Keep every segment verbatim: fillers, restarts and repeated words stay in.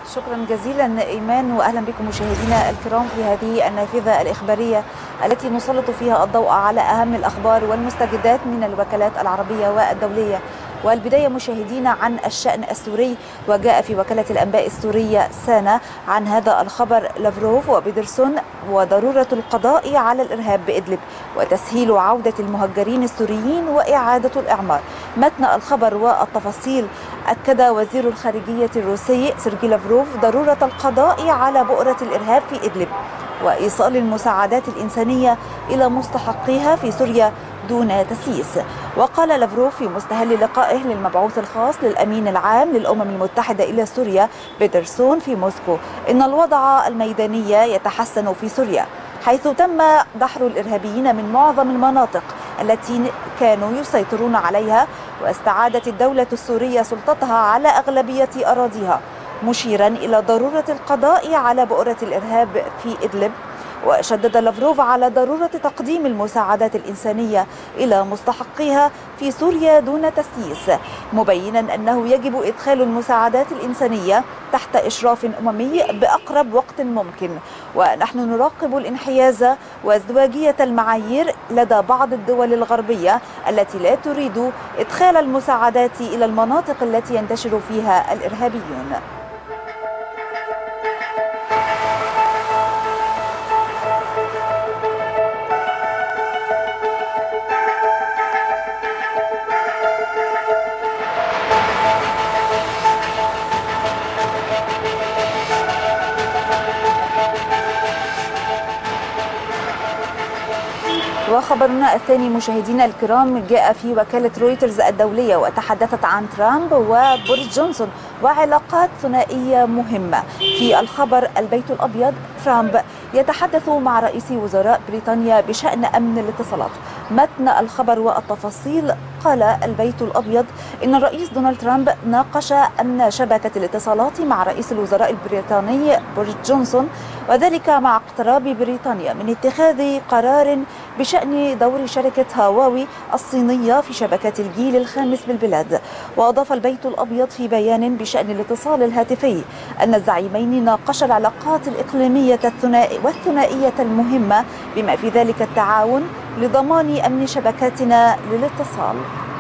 شكرا جزيلا إيمان، وأهلا بكم مشاهدينا الكرام في هذه النافذة الإخبارية التي نسلط فيها الضوء على أهم الأخبار والمستجدات من الوكالات العربية والدولية. والبداية مشاهدينا عن الشأن السوري، وجاء في وكالة الأنباء السورية سانا عن هذا الخبر لافروف وبيدرسون وضرورة القضاء على الإرهاب بإدلب وتسهيل عودة المهجرين السوريين وإعادة الإعمار. متن الخبر والتفاصيل: أكد وزير الخارجية الروسي سيرجي لافروف ضرورة القضاء على بؤرة الإرهاب في إدلب وإيصال المساعدات الإنسانية إلى مستحقيها في سوريا دون تسييس. وقال لافروف في مستهل لقائه للمبعوث الخاص للأمين العام للأمم المتحدة إلى سوريا بيدرسون في موسكو إن الوضع الميداني يتحسن في سوريا، حيث تم دحر الإرهابيين من معظم المناطق التي كانوا يسيطرون عليها، واستعادت الدولة السورية سلطتها على أغلبية أراضيها، مشيرا إلى ضرورة القضاء على بؤرة الإرهاب في إدلب. وشدد لافروف على ضرورة تقديم المساعدات الإنسانية إلى مستحقيها في سوريا دون تسييس، مبينا أنه يجب إدخال المساعدات الإنسانية تحت إشراف أممي بأقرب وقت ممكن. ونحن نراقب الانحياز وازدواجية المعايير لدى بعض الدول الغربية التي لا تريد إدخال المساعدات إلى المناطق التي ينتشر فيها الإرهابيون. وخبرنا الثاني مشاهدينا الكرام جاء في وكالة رويترز الدولية، وتحدثت عن ترامب وبوريس جونسون وعلاقات ثنائية مهمة. في الخبر: البيت الأبيض، ترامب يتحدث مع رئيس وزراء بريطانيا بشأن أمن الاتصالات. متن الخبر والتفاصيل: قال البيت الأبيض إن الرئيس دونالد ترامب ناقش أمن شبكة الاتصالات مع رئيس الوزراء البريطاني بوريس جونسون، وذلك مع اقتراب بريطانيا من اتخاذ قرار بشأن دور شركة هواوي الصينية في شبكة الجيل الخامس بالبلاد. وأضاف البيت الأبيض في بيان بشأن الاتصال الهاتفي أن الزعيمين ناقشا العلاقات الإقليمية والثنائية المهمة، بما في ذلك التعاون لضمان أمن شبكاتنا للاتصال.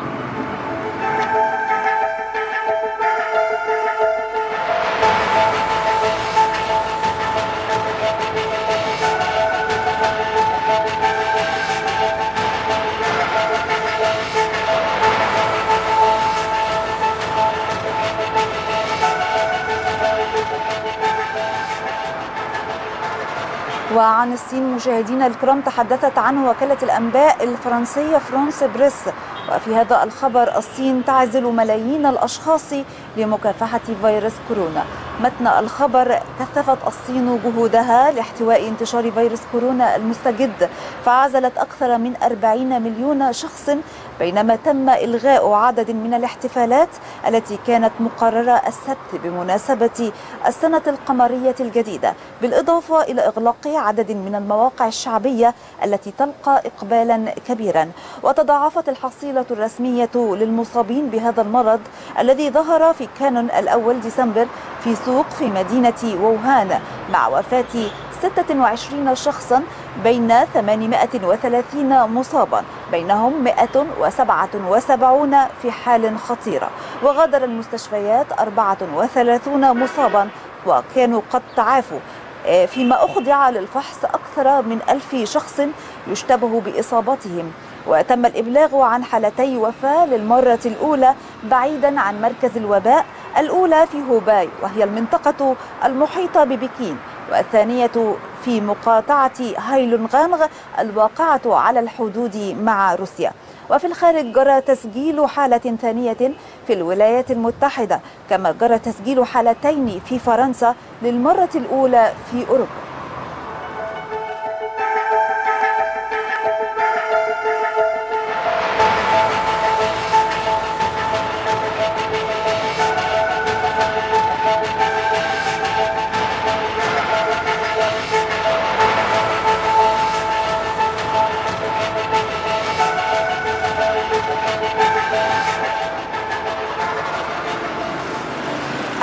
وعن الصين مشاهدينا الكرام، تحدثت عنه وكالة الأنباء الفرنسية فرانس بريس. وفي هذا الخبر: الصين تعزل ملايين الأشخاص لمكافحة فيروس كورونا. متن الخبر: كثفت الصين جهودها لاحتواء انتشار فيروس كورونا المستجد، فعزلت أكثر من أربعين مليون شخص، بينما تم إلغاء عدد من الاحتفالات التي كانت مقررة السبت بمناسبة السنة القمرية الجديدة، بالإضافة إلى إغلاق عدد من المواقع الشعبية التي تلقى إقبالا كبيرا. وتضاعفت الحصيلة الرسمية للمصابين بهذا المرض الذي ظهر في كانون الأول ديسمبر في سوق في مدينة ووهان، مع وفاة ستة وعشرين شخصا بين ثمانمائة وثلاثين مصابا، بينهم مائة وسبعة وسبعين في حال خطيرة. وغادر المستشفيات أربعة وثلاثين مصابا وكانوا قد تعافوا، فيما أخضع للفحص أكثر من ألف شخص يشتبه بإصابتهم. وتم الإبلاغ عن حالتي وفاة للمرة الأولى بعيدا عن مركز الوباء، الأولى في هوباي وهي المنطقة المحيطة ببكين، والثانية في مقاطعة هايلونغانغ الواقعة على الحدود مع روسيا. وفي الخارج جرى تسجيل حالة ثانية في الولايات المتحدة، كما جرى تسجيل حالتين في فرنسا للمرة الأولى في أوروبا.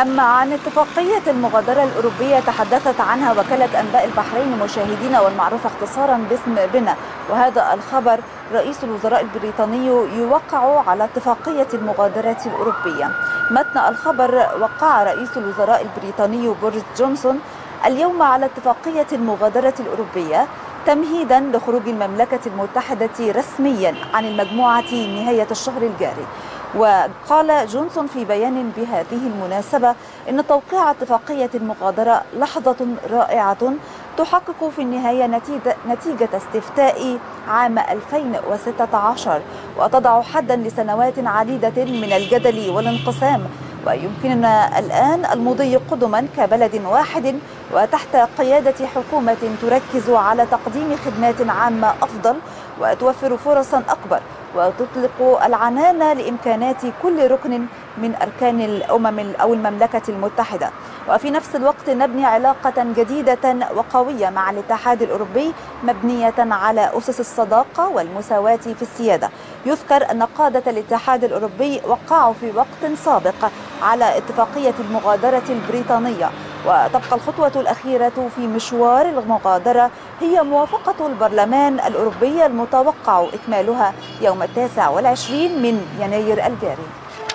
أما عن اتفاقية المغادرة الأوروبية تحدثت عنها وكالة أنباء البحرين مشاهدينا، والمعروف اختصارا باسم بنا. وهذا الخبر: رئيس الوزراء البريطاني يوقع على اتفاقية المغادرة الأوروبية. متن الخبر: وقع رئيس الوزراء البريطاني بوريس جونسون اليوم على اتفاقية المغادرة الأوروبية تمهيدا لخروج المملكة المتحدة رسميا عن المجموعة نهاية الشهر الجاري. وقال جونسون في بيان بهذه المناسبة إن توقيع اتفاقية المغادرة لحظة رائعة تحقق في النهاية نتيجة, نتيجة استفتاء عام ألفين وستة عشر، وتضع حدا لسنوات عديدة من الجدل والانقسام. ويمكننا الآن المضي قدما كبلد واحد وتحت قيادة حكومة تركز على تقديم خدمات عامة أفضل وتوفر فرصا أكبر وتطلق العنان لإمكانات كل ركن من أركان الأمم أو المملكة المتحدة. وفي نفس الوقت نبني علاقة جديدة وقوية مع الاتحاد الأوروبي مبنية على أسس الصداقة والمساواة في السيادة. يذكر أن قادة الاتحاد الأوروبي وقعوا في وقت سابق على اتفاقية المغادرة البريطانية، وتبقى الخطوة الأخيرة في مشوار المغادرة هي موافقة البرلمان الأوروبي المتوقع إكمالها يوم التاسع والعشرين من يناير الجاري.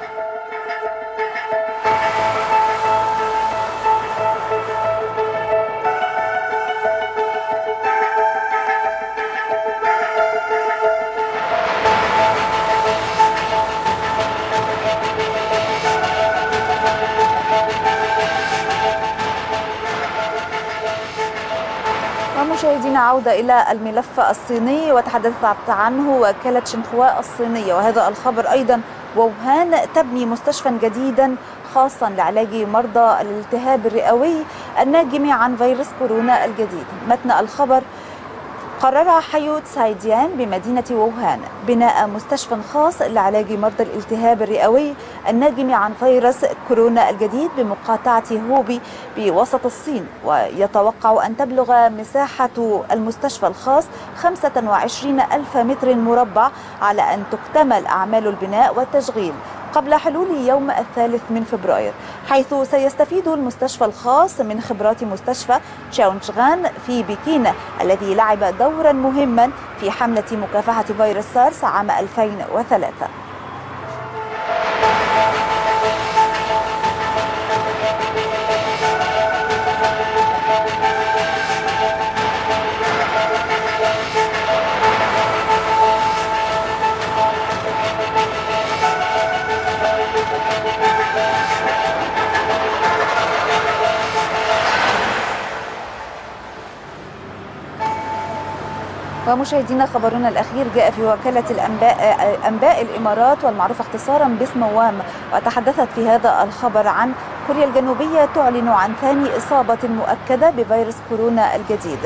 مشاهدينا، عودة إلى الملف الصيني، وتحدثت عنه وكالة شنخوا الصينية. وهذا الخبر أيضا: ووهان تبني مستشفى جديدا خاصا لعلاج مرضى الالتهاب الرئوي الناجم عن فيروس كورونا الجديد. متن الخبر: قرر حي تسايديان بمدينة ووهان بناء مستشفى خاص لعلاج مرضى الالتهاب الرئوي الناجم عن فيروس كورونا الجديد بمقاطعة هوبي بوسط الصين. ويتوقع أن تبلغ مساحة المستشفى الخاص خمسة وعشرين ألف متر مربع على أن تكتمل أعمال البناء والتشغيل قبل حلول يوم الثالث من فبراير، حيث سيستفيد المستشفى الخاص من خبرات مستشفى تشاونغان في بكين الذي لعب دورا مهما في حملة مكافحة فيروس سارس عام ألفين وثلاثة. ومشاهدينا، خبرنا الأخير جاء في وكالة الأنباء أنباء الإمارات والمعروف اختصارا باسم وام، وتحدثت في هذا الخبر عن كوريا الجنوبية تعلن عن ثاني إصابة مؤكدة بفيروس كورونا الجديد.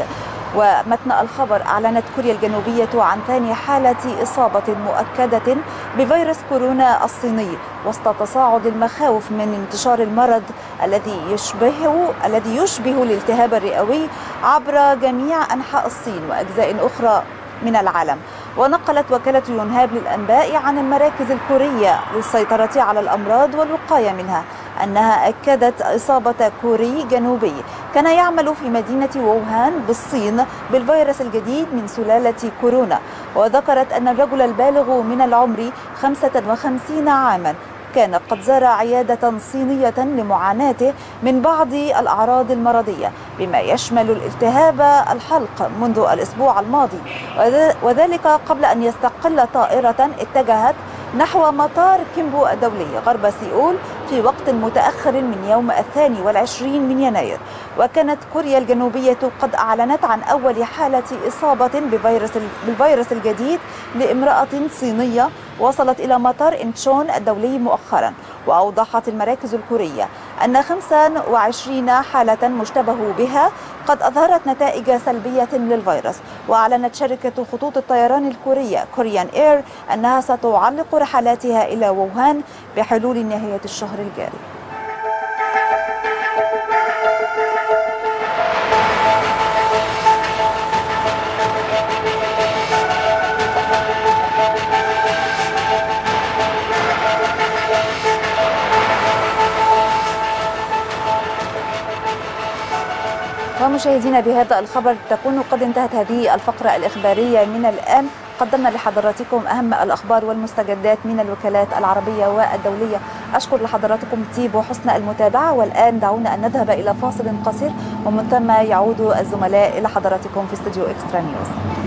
ومتن الخبر: أعلنت كوريا الجنوبية عن ثاني حالة إصابة مؤكدة بفيروس كورونا الصيني وسط تصاعد المخاوف من انتشار المرض الذي يشبه الذي يشبه الالتهاب الرئوي عبر جميع أنحاء الصين وأجزاء أخرى من العالم. ونقلت وكالة يونهاب للأنباء عن المراكز الكورية للسيطرة على الأمراض والوقاية منها أنها أكدت إصابة كوري جنوبي كان يعمل في مدينة ووهان بالصين بالفيروس الجديد من سلالة كورونا. وذكرت أن الرجل البالغ من العمر خمسة وخمسين عاما كان قد زار عيادة صينية لمعاناته من بعض الأعراض المرضية بما يشمل الالتهاب الحلق منذ الأسبوع الماضي، وذلك قبل أن يستقل طائرة اتجهت نحو مطار كيمبو الدولي غرب سيئول في وقت متأخر من يوم الثاني والعشرين من يناير. وكانت كوريا الجنوبية قد أعلنت عن أول حالة إصابة بفيروس بالفيروس الجديد لامرأة صينية وصلت إلى مطار إنشون الدولي مؤخرا. وأوضحت المراكز الكورية أن خمسة وعشرين حالة مشتبه بها قد أظهرت نتائج سلبية للفيروس. وأعلنت شركة خطوط الطيران الكورية كوريان إير أنها ستعلق رحلاتها إلى ووهان بحلول نهاية الشهر الجاري. ومشاهدينا بهذا الخبر تكون قد انتهت هذه الفقرة الإخبارية من الآن. قدمنا لحضراتكم أهم الأخبار والمستجدات من الوكالات العربية والدولية. أشكر لحضراتكم طيب وحسن المتابعة، والآن دعونا أن نذهب إلى فاصل قصير ومن ثم يعود الزملاء إلى حضراتكم في استوديو إكسترا نيوز.